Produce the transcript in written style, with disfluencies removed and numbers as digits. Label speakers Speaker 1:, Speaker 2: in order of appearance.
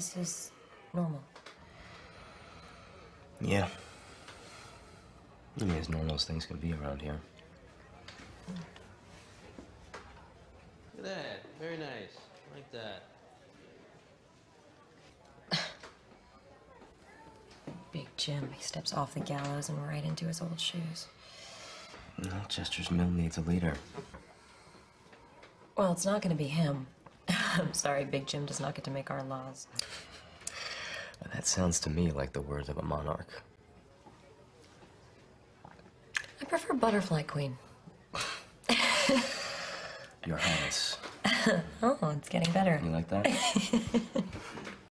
Speaker 1: this is normal.
Speaker 2: Yeah. I mean, as normal as things can be around here.
Speaker 3: Look at that. Very nice. Like that.
Speaker 1: Big Jim. He steps off the gallows and right into his old shoes.
Speaker 2: No, Chester's Mill needs a leader.
Speaker 1: Well, it's not going to be him. I'm sorry, Big Jim does not get to make our laws.
Speaker 2: That sounds to me like the words of a monarch.
Speaker 1: I prefer Butterfly Queen.
Speaker 2: Your Highness.
Speaker 1: Oh, it's getting better.
Speaker 2: You like that?